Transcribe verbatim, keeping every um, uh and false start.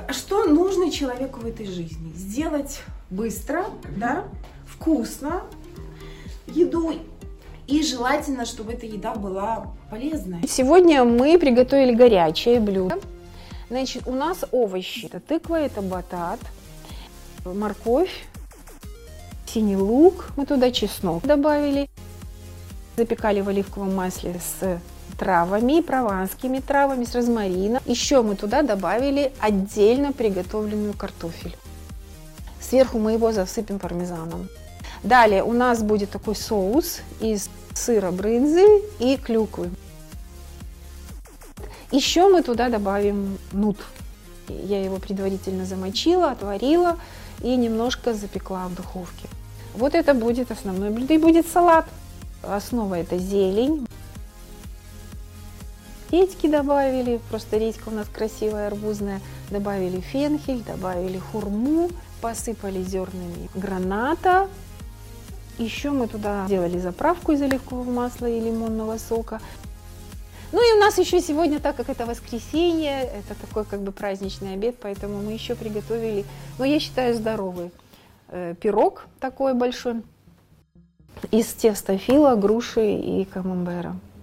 Что нужно человеку в этой жизни? Сделать быстро, да, вкусно еду, и желательно, чтобы эта еда была полезная. Сегодня мы приготовили горячее блюдо. Значит, у нас овощи. Это тыква, это батат, морковь, синий лук. Мы туда чеснок добавили. Запекали в оливковом масле с травами, прованскими травами, с розмарином. Еще мы туда добавили отдельно приготовленную картофель. Сверху мы его засыпем пармезаном. Далее у нас будет такой соус из сыра брынзы и клюквы. Еще мы туда добавим нут. Я его предварительно замочила, отварила и немножко запекла в духовке. Вот это будет основное блюдо. И будет салат. Основа это зелень. Редьки добавили, просто редька у нас красивая, арбузная. Добавили фенхель, добавили хурму, посыпали зернами граната. Еще мы туда сделали заправку из оливкового масла и лимонного сока. Ну и у нас еще сегодня, так как это воскресенье, это такой как бы праздничный обед, поэтому мы еще приготовили, ну я считаю, здоровый э, пирог такой большой из теста фила, груши и камамбера.